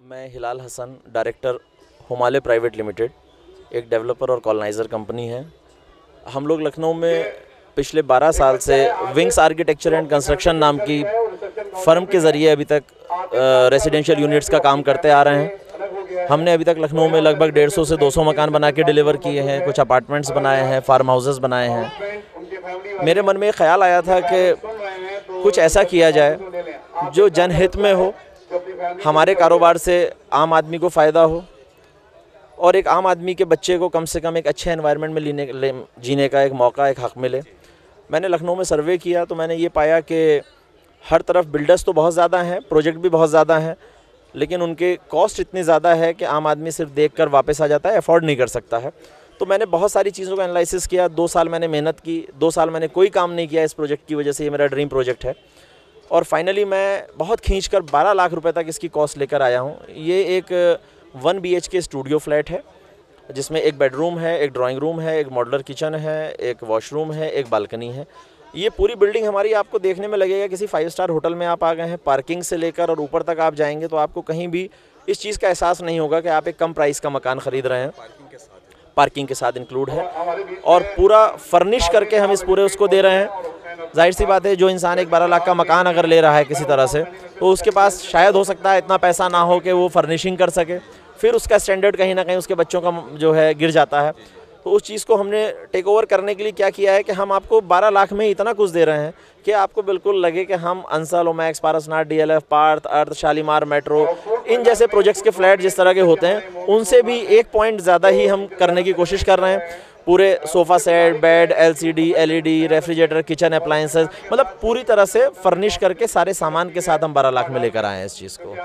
मैं Hilal Hasan, director Himalaya private limited, एक developer और कॉलोनाइज़र कंपनी है। हम लोग लखनऊ में पिछले 12 साल से विंग्स आर्किटेक्चर एंड कंस्ट्रक्शन नाम की फर्म के ज़रिए अभी तक रेसिडेंशियल यूनिट्स का काम करते आ रहे हैं। हमने अभी तक लखनऊ में लगभग 150 से 200 मकान बना के डिलीवर किए हैं, कुछ अपार्टमेंट्स बनाए हैं, फार्म हाउसेस बनाए हैं। मेरे मन में एक ख्याल आया था कि कुछ ऐसा किया जाए जो जनहित में हो, हमारे कारोबार से आम आदमी को फ़ायदा हो और एक आम आदमी के बच्चे को कम से कम एक अच्छे एनवायरनमेंट में जीने का एक मौका, एक हक़ मिले। मैंने लखनऊ में सर्वे किया तो मैंने ये पाया कि हर तरफ बिल्डर्स तो बहुत ज़्यादा हैं, प्रोजेक्ट भी बहुत ज़्यादा हैं, लेकिन उनके कॉस्ट इतनी ज़्यादा है कि आम आदमी सिर्फ देखकर वापस आ जाता है, अफोर्ड नहीं कर सकता है। तो मैंने बहुत सारी चीज़ों का एनालिसिस किया। 2 साल मैंने मेहनत की, 2 साल मैंने कोई काम नहीं किया इस प्रोजेक्ट की वजह से। ये मेरा ड्रीम प्रोजेक्ट है और फाइनली मैं बहुत खींचकर 12 लाख रुपए तक इसकी कॉस्ट लेकर आया हूँ। ये एक 1 BHK स्टूडियो फ्लैट है जिसमें एक बेडरूम है, एक ड्राइंग रूम है, एक मॉड्यूलर किचन है, एक वॉशरूम है, एक बालकनी है। ये पूरी बिल्डिंग हमारी आपको देखने में लगेगा किसी 5 स्टार होटल में आप आ गए हैं। पार्किंग से लेकर और ऊपर तक आप जाएंगे तो आपको कहीं भी इस चीज़ का एहसास नहीं होगा कि आप एक कम प्राइस का मकान ख़रीद रहे हैं। पार्किंग के साथ इंक्लूड है और पूरा फर्निश करके हम इस पूरे उसको दे रहे हैं। जाहिर सी बात है, जो इंसान एक 12 लाख का मकान अगर ले रहा है किसी तरह से, तो उसके पास शायद हो सकता है इतना पैसा ना हो कि वो फर्निशिंग कर सके, फिर उसका स्टैंडर्ड कहीं ना कहीं उसके बच्चों का जो है गिर जाता है। तो उस चीज़ को हमने टेक ओवर करने के लिए क्या किया है कि हम आपको 12 लाख में इतना कुछ दे रहे हैं कि आपको बिल्कुल लगे कि हम अंसल, ओमैक्स, पारसनाथ, DLF, पार्थ, अर्थ, शालीमार, मेट्रो, इन जैसे प्रोजेक्ट्स के फ्लैट जिस तरह के होते हैं उनसे भी 1 पॉइंट ज़्यादा ही हम करने की कोशिश कर रहे हैं। पूरे sofa set, bed, LCD, LED, refrigerator, kitchen appliances, मतलब पूरी तरह से फर्निश करके सारे सामान के साथ हम 12 लाख में लेकर आए हैं इस चीज़ को।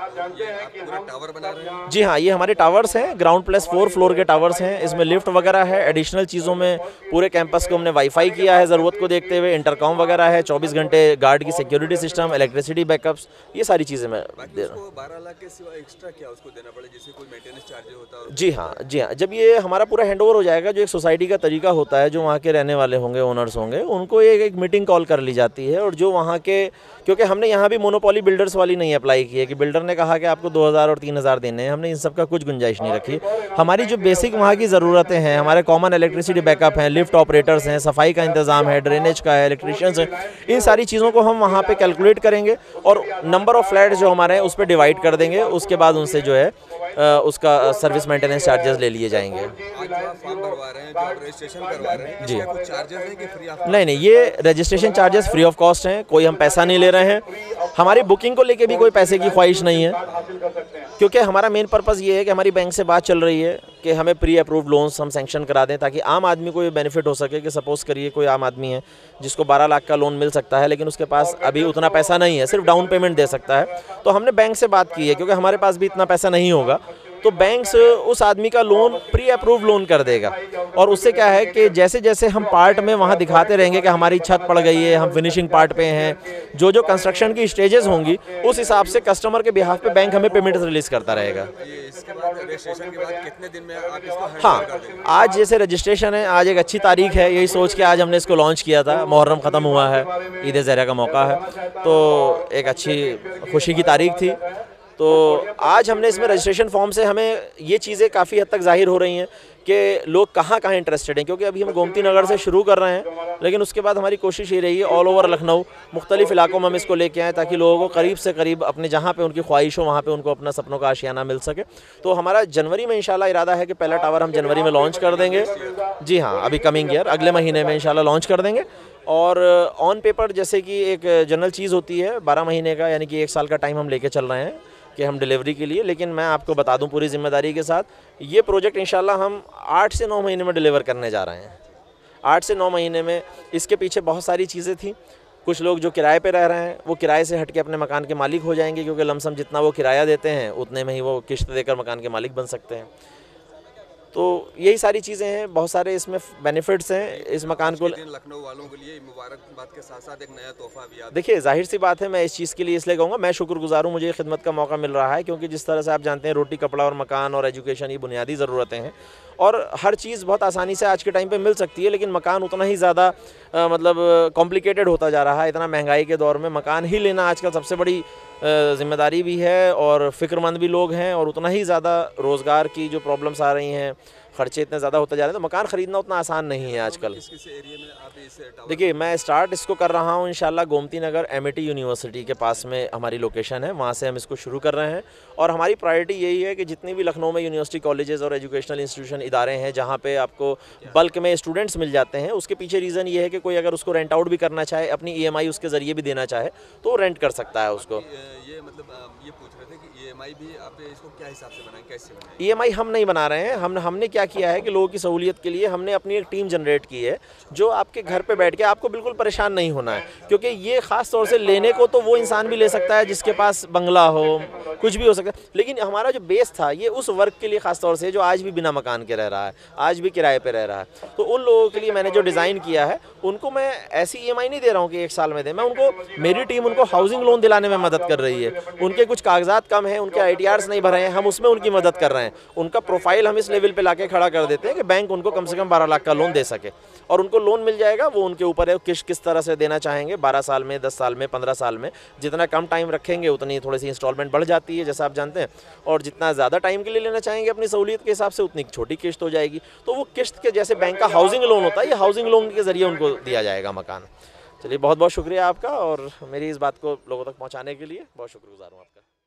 टावर बना रहे हैं? जी हाँ, ये हमारे टावर्स हैं, ग्राउंड प्लस 4 फ्लोर के टावर्स हैं। इसमें लिफ्ट वगैरह है। एडिशनल चीज़ों में पूरे कैंपस को हमने वाईफाई किया है ज़रूरत को देखते हुए, इंटरकॉम वगैरह है, 24 घंटे गार्ड की सिक्योरिटी सिस्टम, इलेक्ट्रिसिटी बैकअप्स, ये सारी चीज़ें मैं दे रहा हूँ। 12 लाख के सिवा एक्स्ट्रा क्या उसको देना पड़े, जैसे कोई मेंटेनेंस चार्ज होता है? जी हाँ, जी हाँ। जब ये हमारा पूरा हैंडओवर हो जाएगा, जो एक सोसाइटी का तरीका होता है, जो वहाँ के रहने वाले होंगे, ओनर्स होंगे, उनको एक मीटिंग कॉल कर ली जाती है और जो वहाँ के, क्योंकि हमने यहाँ भी मोनोपोली बिल्डर्स वाली नहीं अप्लाई की है कि बिल्डर ने कहा कि आपको 2000 और 3000 देने हैं, हमने इन सब का कुछ गुंजाइश नहीं रखी। हमारी जो बेसिक वहाँ की ज़रूरतें हैं, हमारे कॉमन इलेक्ट्रिसिटी बैकअप हैं, लिफ्ट ऑपरेटर्स हैं, सफाई का इंतज़ाम है, ड्रेनेज का है, इलेक्ट्रीशियंस हैं, इन सारी चीज़ों को हम वहाँ पे कैलकुलेट करेंगे और नंबर ऑफ़ फ्लैट जो हमारे हैं उस पर डिवाइड कर देंगे। उसके बाद उनसे जो है उसका सर्विस मेंटेनेंस चार्जेस ले लिए जाएंगे। आज जो आप फॉर्म भरवा रहे हैं, जो आप रजिस्ट्रेशन करवा रहे हैं, जी। इसके कुछ चार्जेस हैं कि फ्री ऑफ? नहीं, ये registration charges free of cost हैं, कोई हम पैसा नहीं ले रहे हैं। हमारी बुकिंग को लेके भी कोई पैसे की ख्वाहिश नहीं है, क्योंकि हमारा मेन पर्पज़ ये है कि हमारी बैंक से बात चल रही है कि हमें प्री अप्रूव्ड लोन्स हम सैंक्शन करा दें ताकि आम आदमी को ये बेनिफिट हो सके कि सपोज़ करिए कोई आम आदमी है जिसको 12 लाख का लोन मिल सकता है, लेकिन उसके पास अभी उतना पैसा नहीं है, सिर्फ डाउन पेमेंट दे सकता है। तो हमने बैंक से बात की है, क्योंकि हमारे पास भी इतना पैसा नहीं होगा, तो बैंक उस आदमी का लोन प्री अप्रूव लोन कर देगा। और उससे क्या है कि जैसे जैसे हम पार्ट में वहाँ दिखाते रहेंगे कि हमारी छत पड़ गई है, हम फिनिशिंग पार्ट पे हैं, जो जो कंस्ट्रक्शन की स्टेजेस होंगी उस हिसाब से कस्टमर के बिहाफ पे बैंक हमें पेमेंट रिलीज़ करता रहेगा। इसके बाद रजिस्ट्रेशन के बाद कितने दिन में आप इसको हैंड हाँ, कर देंगे? आज जैसे रजिस्ट्रेशन है, आज एक अच्छी तारीख है, यही सोच के आज हमने इसको लॉन्च किया था। मुहर्रम ख़त्म हुआ है, ईद ज़हरा का मौका है, तो एक अच्छी खुशी की तारीख थी। तो आज हमने इसमें रजिस्ट्रेशन फॉर्म से हमें ये चीज़ें काफ़ी हद तक ज़ाहिर हो रही हैं कि लोग कहाँ कहाँ इंटरेस्टेड हैं, क्योंकि अभी हम गोमती नगर से शुरू कर रहे हैं, लेकिन उसके बाद हमारी कोशिश ये रही है ऑल ओवर लखनऊ मुख्तलिफ इलाकों में हम इसको लेके आएँ ताकि लोगों को करीब से करीब अपने जहाँ पे उनकी ख्वाहिश हो वहाँ पे उनको अपना सपनों का आशियाना मिल सके। तो हमारा जनवरी में इंशाल्लाह इरादा है कि पहला टावर हम जनवरी में लॉन्च कर देंगे। जी हाँ, अभी कमिंग ईयर अगले महीने में इंशाल्लाह लॉन्च कर देंगे। और ऑन पेपर जैसे कि एक जनरल चीज़ होती है 12 महीने का, यानी कि 1 साल का टाइम हम लेके चल रहे हैं कि हम डिलीवरी के लिए, लेकिन मैं आपको बता दूं पूरी जिम्मेदारी के साथ, ये प्रोजेक्ट इंशाल्लाह हम 8 से 9 महीने में डिलीवर करने जा रहे हैं। 8 से 9 महीने में। इसके पीछे बहुत सारी चीज़ें थी। कुछ लोग जो किराए पे रह रहे हैं वो किराए से हट के अपने मकान के मालिक हो जाएंगे, क्योंकि लमसम जितना वो किराया देते हैं उतने में ही वो किश्त देकर मकान के मालिक बन सकते हैं। तो यही सारी चीज़ें हैं, बहुत सारे इसमें बेनिफिट्स हैं इस मकान को। लखनऊ वालों के लिए मुबारकबाद के साथ साथ एक नया तोहफा भी आता है। देखिए, जाहिर सी बात है, मैं इस चीज़ के लिए इसलिए कहूँगा, मैं शुक्रगुजार हूँ, मुझे ये खिदमत का मौका मिल रहा है, क्योंकि जिस तरह से आप जानते हैं रोटी, कपड़ा और मकान और एजुकेशन ये बुनियादी ज़रूरतें हैं और हर चीज़ बहुत आसानी से आज के टाइम पे मिल सकती है, लेकिन मकान उतना ही ज़्यादा मतलब कॉम्प्लिकेटेड होता जा रहा है। इतना महंगाई के दौर में मकान ही लेना आजकल सबसे बड़ी ज़िम्मेदारी भी है और फ़िक्रमंद भी लोग हैं, और उतना ही ज़्यादा रोज़गार की जो प्रॉब्लम्स आ रही हैं, खर्चे इतने ज़्यादा होते जा रहे हैं, तो मकान ख़रीदना उतना आसान नहीं है आजकल। किस किस एरिया में आप इस टावर? देखिए, मैं स्टार्ट इसको कर रहा हूँ इंशाल्लाह गोमती नगर एमिटी यूनिवर्सिटी के पास में हमारी लोकेशन है, वहाँ से हम इसको शुरू कर रहे हैं। और हमारी प्रायोरिटी यही है कि जितनी भी लखनऊ में यूनिवर्सिटी कॉलेजेस और एजुकेशनल इंस्टीट्यूशन इदारे हैं जहाँ पे आपको बल्क में स्टूडेंट्स मिल जाते हैं, उसके पीछे रीज़न ये है कि कोई अगर उसको रेंट आउट भी करना चाहे, अपनी EMI उसके ज़रिए भी देना चाहे, तो रेंट कर सकता है उसको। ये मतलब ये पूछ रहे थे कि EMI भी आप इसको क्या हिसाब से बनाएं, कैसे बनाएं? EMI हम नहीं बना रहे हैं, हमने क्या किया है कि लोगों की सहूलियत के लिए हमने अपनी एक टीम जनरेट की है, जो आपके घर पे बैठ के आपको बिल्कुल परेशान नहीं होना है, क्योंकि ये ख़ास तौर से लेने को तो वो इंसान भी ले सकता है जिसके पास बंगला हो, कुछ भी हो सकता है, लेकिन हमारा जो बेस था ये उस वर्ग के लिए ख़ास तौर से जो आज भी बिना मकान के रह रहा है, आज भी किराए पे रह रहा है। तो उन लोगों के लिए मैंने जो डिज़ाइन किया है, उनको मैं ऐसी EMI नहीं दे रहा हूँ कि 1 साल में दें, मैं उनको, मेरी टीम उनको हाउसिंग लोन दिलाने में मदद कर रही है। उनके कुछ कागजात कम हैं, उनके ITRs नहीं भरे हैं, हम उसमें उनकी मदद कर रहे हैं। उनका प्रोफाइल हम इस लेवल पे लाके खड़ा कर देते हैं कि बैंक उनको कम से कम 12 लाख का लोन दे सके, और उनको लोन मिल जाएगा। वो उनके ऊपर है किस तरह से देना चाहेंगे, 12 साल में, 10 साल में, 15 साल में, जितना कम टाइम रखेंगे उतनी थोड़ी सी इंस्टॉलमेंट बढ़ जाती है जैसा आप जानते हैं, और जितना ज़्यादा टाइम के लिए लेना चाहेंगे अपनी सहूलियत के हिसाब से उतनी छोटी किस्त हो जाएगी। तो वो किस्त के जैसे बैंक का हाउसिंग लोन होता है, ये हाउसिंग लोन के ज़रिए उनको दिया जाएगा मकान। चलिए, बहुत बहुत शुक्रिया आपका, और मेरी इस बात को लोगों तक पहुँचाने के लिए बहुत शुक्रगुजार हूँ आपका।